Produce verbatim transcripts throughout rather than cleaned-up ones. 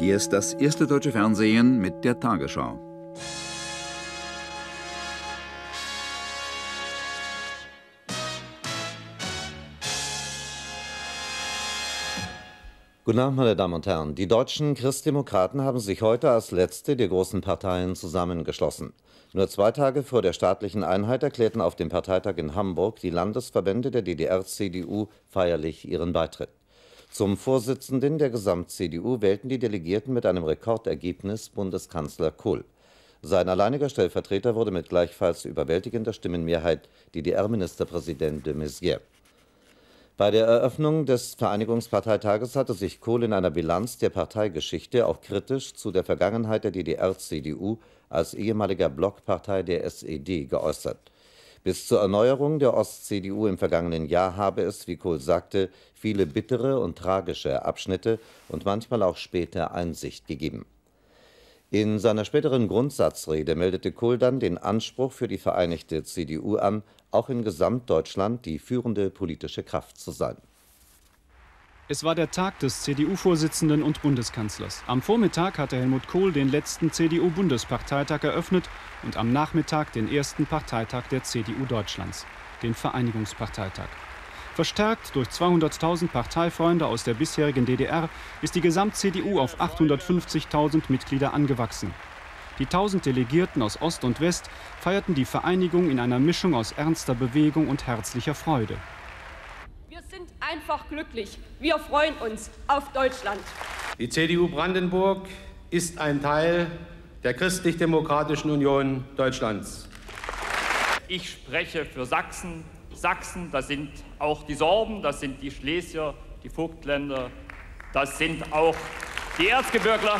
Hier ist das erste deutsche Fernsehen mit der Tagesschau. Guten Abend, meine Damen und Herren. Die deutschen Christdemokraten haben sich heute als letzte der großen Parteien zusammengeschlossen. Nur zwei Tage vor der staatlichen Einheit erklärten auf dem Parteitag in Hamburg die Landesverbände der D D R-C D U feierlich ihren Beitritt. Zum Vorsitzenden der Gesamt-C D U wählten die Delegierten mit einem Rekordergebnis Bundeskanzler Kohl. Sein alleiniger Stellvertreter wurde mit gleichfalls überwältigender Stimmenmehrheit D D R-Ministerpräsident de Maizière. Bei der Eröffnung des Vereinigungsparteitages hatte sich Kohl in einer Bilanz der Parteigeschichte auch kritisch zu der Vergangenheit der D D R-C D U als ehemaliger Blockpartei der S E D geäußert. Bis zur Erneuerung der Ost-C D U im vergangenen Jahr habe es, wie Kohl sagte, viele bittere und tragische Abschnitte und manchmal auch später Einsicht gegeben. In seiner späteren Grundsatzrede meldete Kohl dann den Anspruch für die vereinigte C D U an, auch in Gesamtdeutschland die führende politische Kraft zu sein. Es war der Tag des C D U-Vorsitzenden und Bundeskanzlers. Am Vormittag hatte Helmut Kohl den letzten C D U-Bundesparteitag eröffnet und am Nachmittag den ersten Parteitag der C D U Deutschlands, den Vereinigungsparteitag. Verstärkt durch zweihunderttausend Parteifreunde aus der bisherigen D D R ist die Gesamt-C D U auf achthundertfünfzigtausend Mitglieder angewachsen. Die tausend Delegierten aus Ost und West feierten die Vereinigung in einer Mischung aus ernster Bewegung und herzlicher Freude. Wir sind einfach glücklich. Wir freuen uns auf Deutschland. Die C D U Brandenburg ist ein Teil der Christlich-Demokratischen Union Deutschlands. Ich spreche für Sachsen. Sachsen, das sind auch die Sorben, das sind die Schlesier, die Vogtländer, das sind auch die Erzgebirgler.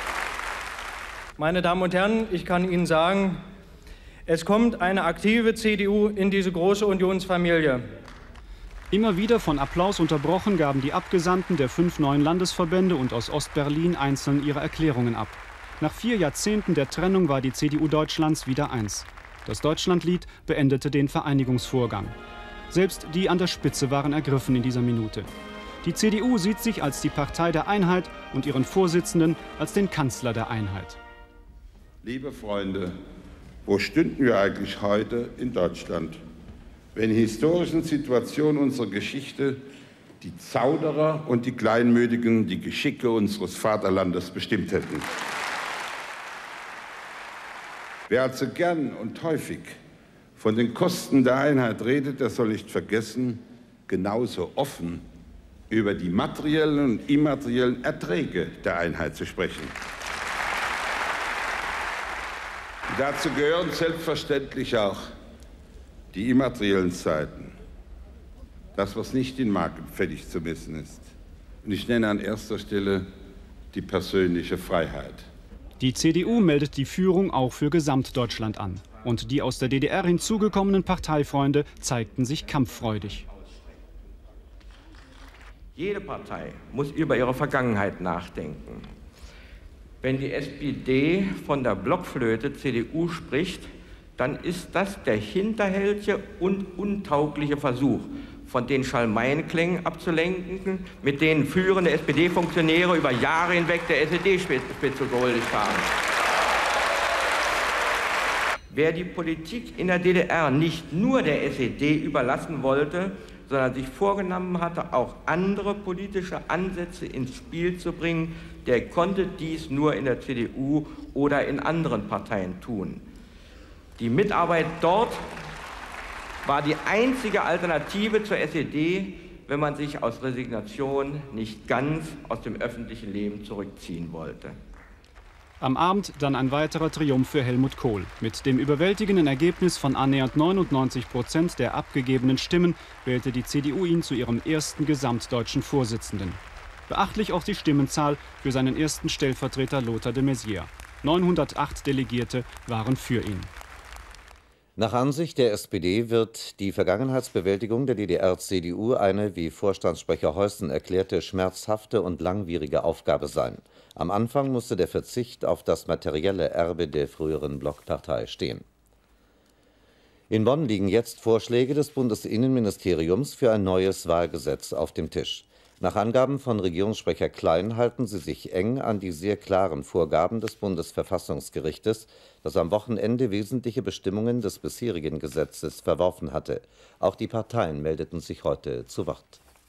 Meine Damen und Herren, ich kann Ihnen sagen, es kommt eine aktive C D U in diese große Unionsfamilie. Immer wieder von Applaus unterbrochen, gaben die Abgesandten der fünf neuen Landesverbände und aus Ostberlin einzeln ihre Erklärungen ab. Nach vier Jahrzehnten der Trennung war die C D U Deutschlands wieder eins. Das Deutschlandlied beendete den Vereinigungsvorgang. Selbst die an der Spitze waren ergriffen in dieser Minute. Die C D U sieht sich als die Partei der Einheit und ihren Vorsitzenden als den Kanzler der Einheit. Liebe Freunde, wo stünden wir eigentlich heute in Deutschland, wenn die historischen Situationen unserer Geschichte die Zauderer und die Kleinmütigen die Geschicke unseres Vaterlandes bestimmt hätten? Wer also gern und häufig von den Kosten der Einheit redet, der soll nicht vergessen, genauso offen über die materiellen und immateriellen Erträge der Einheit zu sprechen. Dazu gehören selbstverständlich auch die immateriellen Seiten, das, was nicht in Mark und Pfennig zu messen ist. Und ich nenne an erster Stelle die persönliche Freiheit. Die C D U meldet die Führung auch für Gesamtdeutschland an. Und die aus der D D R hinzugekommenen Parteifreunde zeigten sich kampffreudig. Jede Partei muss über ihre Vergangenheit nachdenken. Wenn die S P D von der Blockflöte C D U spricht, dann ist das der hinterhältige und untaugliche Versuch, von den Schalmeienklängen abzulenken, mit denen führende S P D-Funktionäre über Jahre hinweg der S E D-Spitze gehuldigt haben. Wer die Politik in der D D R nicht nur der S E D überlassen wollte, sondern sich vorgenommen hatte, auch andere politische Ansätze ins Spiel zu bringen, der konnte dies nur in der C D U oder in anderen Parteien tun. Die Mitarbeit dort war die einzige Alternative zur S E D, wenn man sich aus Resignation nicht ganz aus dem öffentlichen Leben zurückziehen wollte. Am Abend dann ein weiterer Triumph für Helmut Kohl. Mit dem überwältigenden Ergebnis von annähernd neunundneunzig Prozent der abgegebenen Stimmen wählte die C D U ihn zu ihrem ersten gesamtdeutschen Vorsitzenden. Beachtlich auch die Stimmenzahl für seinen ersten Stellvertreter Lothar de Maizière. neunhundertacht Delegierte waren für ihn. Nach Ansicht der S P D wird die Vergangenheitsbewältigung der D D R-C D U eine, wie Vorstandssprecher Heussen erklärte, schmerzhafte und langwierige Aufgabe sein. Am Anfang musste der Verzicht auf das materielle Erbe der früheren Blockpartei stehen. In Bonn liegen jetzt Vorschläge des Bundesinnenministeriums für ein neues Wahlgesetz auf dem Tisch. Nach Angaben von Regierungssprecher Klein halten sie sich eng an die sehr klaren Vorgaben des Bundesverfassungsgerichtes, das am Wochenende wesentliche Bestimmungen des bisherigen Gesetzes verworfen hatte. Auch die Parteien meldeten sich heute zu Wort.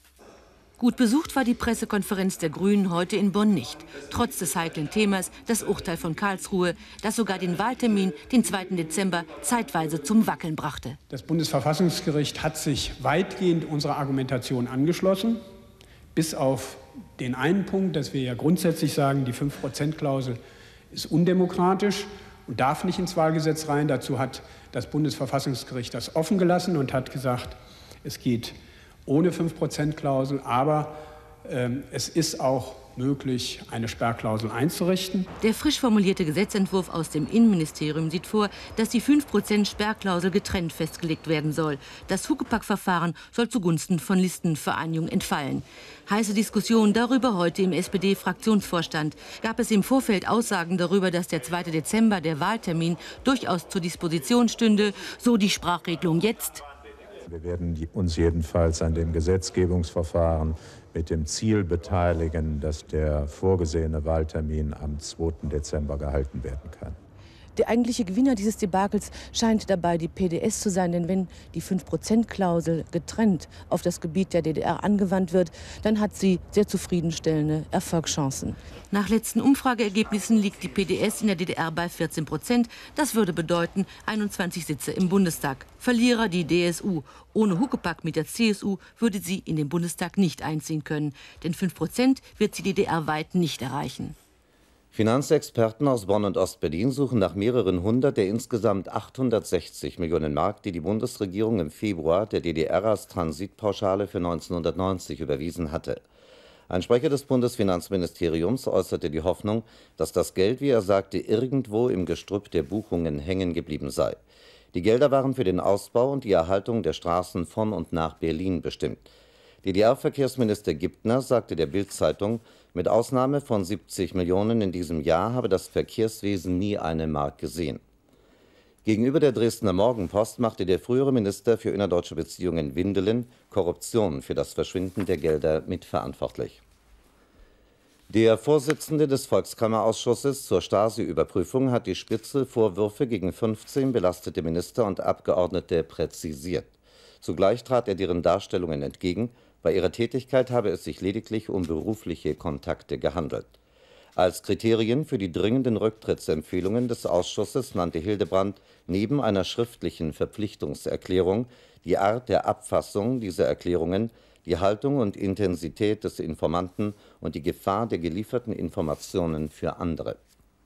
Gut besucht war die Pressekonferenz der Grünen heute in Bonn nicht. Trotz des heiklen Themas, das Urteil von Karlsruhe, das sogar den Wahltermin, den zweiten Dezember, zeitweise zum Wackeln brachte. Das Bundesverfassungsgericht hat sich weitgehend unserer Argumentation angeschlossen. Bis auf den einen Punkt, dass wir ja grundsätzlich sagen, die fünf Prozent Klausel ist undemokratisch und darf nicht ins Wahlgesetz rein. Dazu hat das Bundesverfassungsgericht das offen gelassen und hat gesagt, es geht ohne fünf Prozent Klausel, aber äh, es ist auch möglich, eine Sperrklausel einzurichten. Der frisch formulierte Gesetzentwurf aus dem Innenministerium sieht vor, dass die fünf Prozent Sperrklausel getrennt festgelegt werden soll. Das Huckepack-Verfahren soll zugunsten von Listenvereinigungen entfallen. Heiße Diskussion darüber heute im S P D-Fraktionsvorstand. Gab es im Vorfeld Aussagen darüber, dass der zweite Dezember, der Wahltermin, durchaus zur Disposition stünde, so die Sprachregelung jetzt. Wir werden uns jedenfalls an dem Gesetzgebungsverfahren mit dem Ziel beteiligen, dass der vorgesehene Wahltermin am zweiten Dezember gehalten werden kann. Der eigentliche Gewinner dieses Debakels scheint dabei die P D S zu sein, denn wenn die fünf Prozent Klausel getrennt auf das Gebiet der D D R angewandt wird, dann hat sie sehr zufriedenstellende Erfolgschancen. Nach letzten Umfrageergebnissen liegt die P D S in der D D R bei vierzehn Prozent. Das würde bedeuten einundzwanzig Sitze im Bundestag. Verlierer die D S U. Ohne Huckepack mit der C S U würde sie in den Bundestag nicht einziehen können. Denn fünf Prozent wird sie die D D R weit nicht erreichen. Finanzexperten aus Bonn und Ostberlin suchen nach mehreren hundert der insgesamt achthundertsechzig Millionen Mark, die die Bundesregierung im Februar der D D R als Transitpauschale für neunzehnhundertneunzig überwiesen hatte. Ein Sprecher des Bundesfinanzministeriums äußerte die Hoffnung, dass das Geld, wie er sagte, irgendwo im Gestrüpp der Buchungen hängen geblieben sei. Die Gelder waren für den Ausbau und die Erhaltung der Straßen von und nach Berlin bestimmt. D D R-Verkehrsminister Gibtner sagte der Bild-Zeitung, mit Ausnahme von siebzig Millionen in diesem Jahr habe das Verkehrswesen nie eine Mark gesehen. Gegenüber der Dresdner Morgenpost machte der frühere Minister für innerdeutsche Beziehungen Windelen Korruption für das Verschwinden der Gelder mitverantwortlich. Der Vorsitzende des Volkskammerausschusses zur Stasi-Überprüfung hat die Spitzelvorwürfe gegen fünfzehn belastete Minister und Abgeordnete präzisiert. Zugleich trat er deren Darstellungen entgegen. Bei ihrer Tätigkeit habe es sich lediglich um berufliche Kontakte gehandelt. Als Kriterien für die dringenden Rücktrittsempfehlungen des Ausschusses nannte Hildebrand neben einer schriftlichen Verpflichtungserklärung die Art der Abfassung dieser Erklärungen, die Haltung und Intensität des Informanten und die Gefahr der gelieferten Informationen für andere.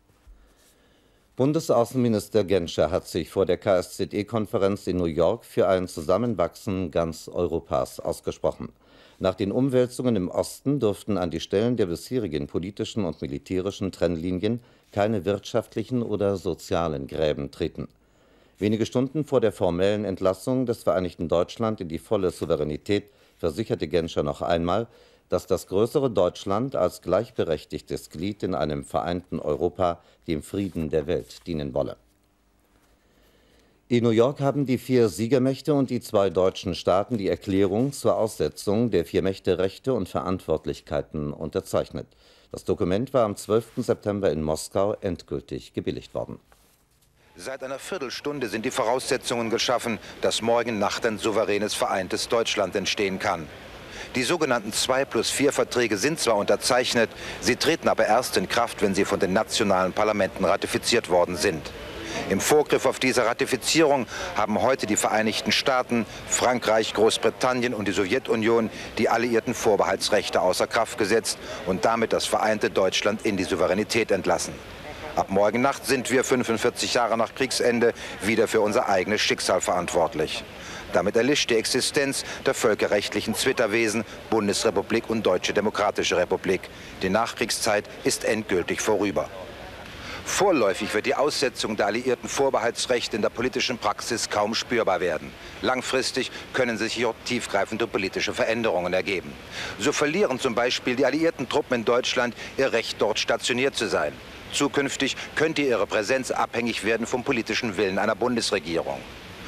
Bundesaußenminister Genscher hat sich vor der K S Z E-Konferenz in New York für ein Zusammenwachsen ganz Europas ausgesprochen. Nach den Umwälzungen im Osten dürften an die Stellen der bisherigen politischen und militärischen Trennlinien keine wirtschaftlichen oder sozialen Gräben treten. Wenige Stunden vor der formellen Entlassung des Vereinigten Deutschland in die volle Souveränität versicherte Genscher noch einmal, dass das größere Deutschland als gleichberechtigtes Glied in einem vereinten Europa dem Frieden der Welt dienen wolle. In New York haben die vier Siegermächte und die zwei deutschen Staaten die Erklärung zur Aussetzung der vier Mächte Rechte und Verantwortlichkeiten unterzeichnet. Das Dokument war am zwölften September in Moskau endgültig gebilligt worden. Seit einer Viertelstunde sind die Voraussetzungen geschaffen, dass morgen Nacht ein souveränes, vereintes Deutschland entstehen kann. Die sogenannten zwei plus vier Verträge sind zwar unterzeichnet, sie treten aber erst in Kraft, wenn sie von den nationalen Parlamenten ratifiziert worden sind. Im Vorgriff auf diese Ratifizierung haben heute die Vereinigten Staaten, Frankreich, Großbritannien und die Sowjetunion die alliierten Vorbehaltsrechte außer Kraft gesetzt und damit das vereinte Deutschland in die Souveränität entlassen. Ab morgen Nacht sind wir fünfundvierzig Jahre nach Kriegsende wieder für unser eigenes Schicksal verantwortlich. Damit erlischt die Existenz der völkerrechtlichen Zwitterwesen Bundesrepublik und Deutsche Demokratische Republik. Die Nachkriegszeit ist endgültig vorüber. Vorläufig wird die Aussetzung der alliierten Vorbehaltsrechte in der politischen Praxis kaum spürbar werden. Langfristig können sich hier tiefgreifende politische Veränderungen ergeben. So verlieren zum Beispiel die alliierten Truppen in Deutschland ihr Recht, dort stationiert zu sein. Zukünftig könnte ihre Präsenz abhängig werden vom politischen Willen einer Bundesregierung.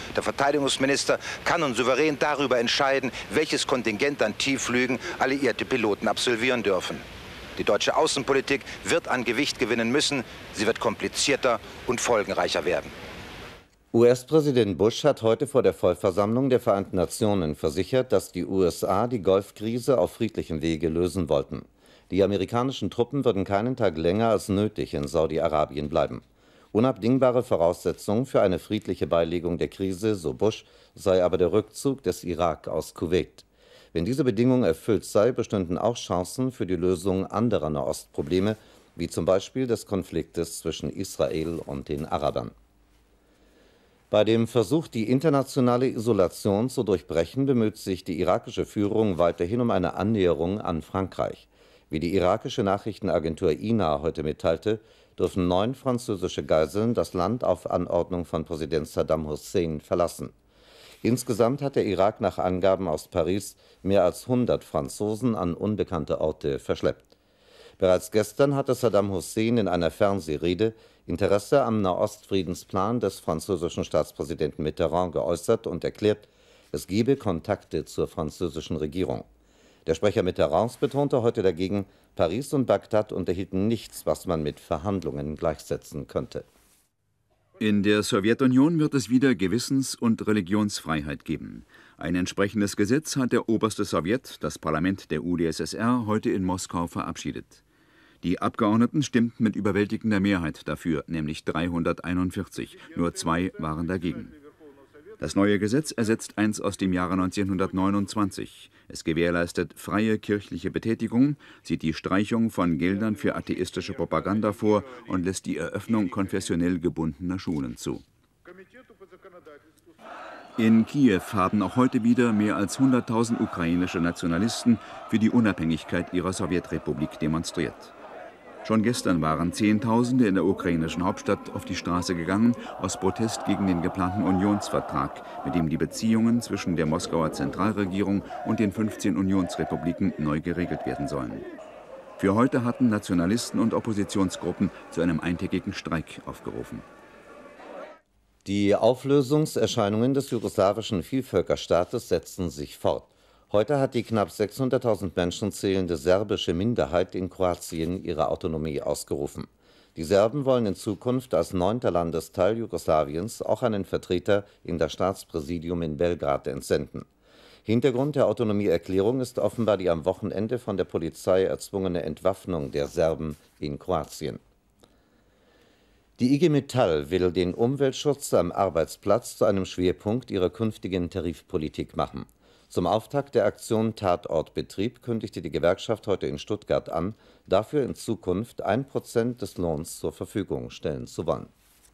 Der Verteidigungsminister kann nun souverän darüber entscheiden, welches Kontingent an Tiefflügen alliierte Piloten absolvieren dürfen. Die deutsche Außenpolitik wird an Gewicht gewinnen müssen. Sie wird komplizierter und folgenreicher werden. U S-Präsident Bush hat heute vor der Vollversammlung der Vereinten Nationen versichert, dass die U S A die Golfkrise auf friedlichem Wege lösen wollten. Die amerikanischen Truppen würden keinen Tag länger als nötig in Saudi-Arabien bleiben. Unabdingbare Voraussetzung für eine friedliche Beilegung der Krise, so Bush, sei aber der Rückzug des Irak aus Kuwait. Wenn diese Bedingung erfüllt sei, bestünden auch Chancen für die Lösung anderer Nahostprobleme, wie zum Beispiel des Konfliktes zwischen Israel und den Arabern. Bei dem Versuch, die internationale Isolation zu durchbrechen, bemüht sich die irakische Führung weiterhin um eine Annäherung an Frankreich. Wie die irakische Nachrichtenagentur I N A heute mitteilte, dürfen neun französische Geiseln das Land auf Anordnung von Präsident Saddam Hussein verlassen. Insgesamt hat der Irak nach Angaben aus Paris mehr als hundert Franzosen an unbekannte Orte verschleppt. Bereits gestern hatte Saddam Hussein in einer Fernsehrede Interesse am Nahostfriedensplan des französischen Staatspräsidenten Mitterrand geäußert und erklärt, es gebe Kontakte zur französischen Regierung. Der Sprecher Mitterrands betonte heute dagegen, Paris und Bagdad unterhielten nichts, was man mit Verhandlungen gleichsetzen könnte. In der Sowjetunion wird es wieder Gewissens- und Religionsfreiheit geben. Ein entsprechendes Gesetz hat der oberste Sowjet, das Parlament der U d S S R, heute in Moskau verabschiedet. Die Abgeordneten stimmten mit überwältigender Mehrheit dafür, nämlich dreihunderteinundvierzig. Nur zwei waren dagegen. Das neue Gesetz ersetzt eins aus dem Jahre neunzehnhundertneunundzwanzig. Es gewährleistet freie kirchliche Betätigung, sieht die Streichung von Geldern für atheistische Propaganda vor und lässt die Eröffnung konfessionell gebundener Schulen zu. In Kiew haben auch heute wieder mehr als hunderttausend ukrainische Nationalisten für die Unabhängigkeit ihrer Sowjetrepublik demonstriert. Schon gestern waren Zehntausende in der ukrainischen Hauptstadt auf die Straße gegangen, aus Protest gegen den geplanten Unionsvertrag, mit dem die Beziehungen zwischen der Moskauer Zentralregierung und den fünfzehn Unionsrepubliken neu geregelt werden sollen. Für heute hatten Nationalisten und Oppositionsgruppen zu einem eintägigen Streik aufgerufen. Die Auflösungserscheinungen des jugoslawischen Vielvölkerstaates setzen sich fort. Heute hat die knapp sechshunderttausend Menschen zählende serbische Minderheit in Kroatien ihre Autonomie ausgerufen. Die Serben wollen in Zukunft als neunter Landesteil Jugoslawiens auch einen Vertreter in das Staatspräsidium in Belgrad entsenden. Hintergrund der Autonomieerklärung ist offenbar die am Wochenende von der Polizei erzwungene Entwaffnung der Serben in Kroatien. Die I G Metall will den Umweltschutz am Arbeitsplatz zu einem Schwerpunkt ihrer künftigen Tarifpolitik machen. Zum Auftakt der Aktion Tatortbetrieb kündigte die Gewerkschaft heute in Stuttgart an, dafür in Zukunft ein Prozent des Lohns zur Verfügung stellen zu wollen.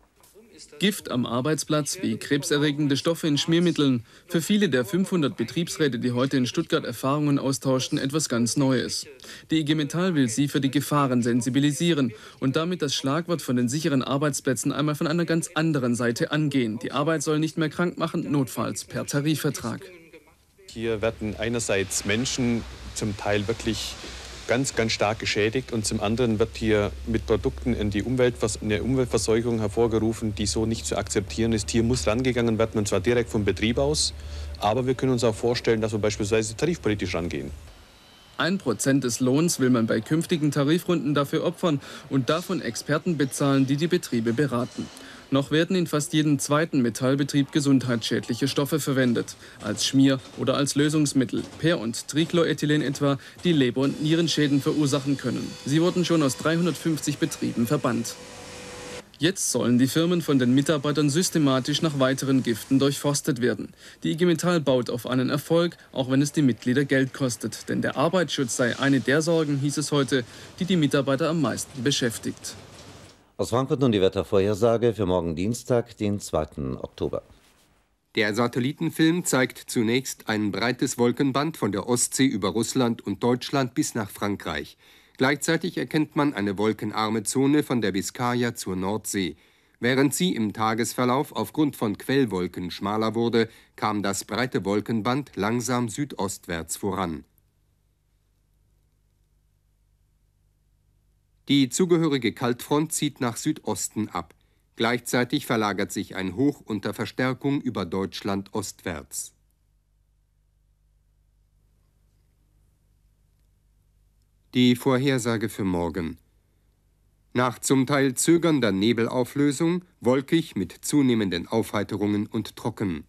Gift am Arbeitsplatz wie krebserregende Stoffe in Schmiermitteln. Für viele der fünfhundert Betriebsräte, die heute in Stuttgart Erfahrungen austauschten, etwas ganz Neues. Die I G Metall will sie für die Gefahren sensibilisieren und damit das Schlagwort von den sicheren Arbeitsplätzen einmal von einer ganz anderen Seite angehen. Die Arbeit soll nicht mehr krank machen, notfalls per Tarifvertrag. Hier werden einerseits Menschen zum Teil wirklich ganz, ganz stark geschädigt und zum anderen wird hier mit Produkten in die Umweltvers eine Umweltverseuchung hervorgerufen, die so nicht zu akzeptieren ist. Hier muss rangegangen werden, und zwar direkt vom Betrieb aus. Aber wir können uns auch vorstellen, dass wir beispielsweise tarifpolitisch rangehen. Ein Prozent des Lohns will man bei künftigen Tarifrunden dafür opfern und davon Experten bezahlen, die die Betriebe beraten. Noch werden in fast jedem zweiten Metallbetrieb gesundheitsschädliche Stoffe verwendet, als Schmier- oder als Lösungsmittel, Per- und Trichloroethylen etwa, die Leber- und Nierenschäden verursachen können. Sie wurden schon aus dreihundertfünfzig Betrieben verbannt. Jetzt sollen die Firmen von den Mitarbeitern systematisch nach weiteren Giften durchforstet werden. Die I G Metall baut auf einen Erfolg, auch wenn es die Mitglieder Geld kostet. Denn der Arbeitsschutz sei eine der Sorgen, hieß es heute, die die Mitarbeiter am meisten beschäftigt. Aus Frankfurt nun die Wettervorhersage für morgen Dienstag, den zweiten Oktober. Der Satellitenfilm zeigt zunächst ein breites Wolkenband von der Ostsee über Russland und Deutschland bis nach Frankreich. Gleichzeitig erkennt man eine wolkenarme Zone von der Biskaya zur Nordsee. Während sie im Tagesverlauf aufgrund von Quellwolken schmaler wurde, kam das breite Wolkenband langsam südostwärts voran. Die zugehörige Kaltfront zieht nach Südosten ab. Gleichzeitig verlagert sich ein Hoch unter Verstärkung über Deutschland ostwärts. Die Vorhersage für morgen. Nach zum Teil zögernder Nebelauflösung, wolkig mit zunehmenden Aufheiterungen und trocken.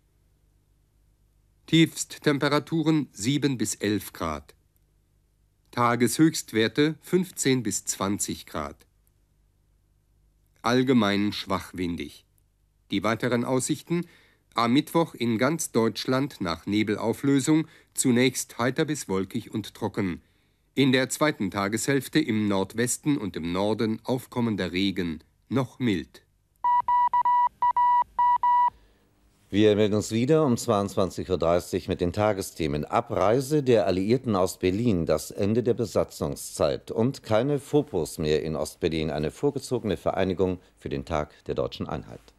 Tiefsttemperaturen sieben bis elf Grad. Tageshöchstwerte fünfzehn bis zwanzig Grad. Allgemein schwach windig. Die weiteren Aussichten: am Mittwoch in ganz Deutschland nach Nebelauflösung zunächst heiter bis wolkig und trocken. In der zweiten Tageshälfte im Nordwesten und im Norden aufkommender Regen, noch mild. Wir melden uns wieder um zweiundzwanzig Uhr dreißig mit den Tagesthemen: Abreise der Alliierten aus Berlin, das Ende der Besatzungszeit und keine Fauxpas mehr in Ostberlin, eine vorgezogene Vereinigung für den Tag der deutschen Einheit.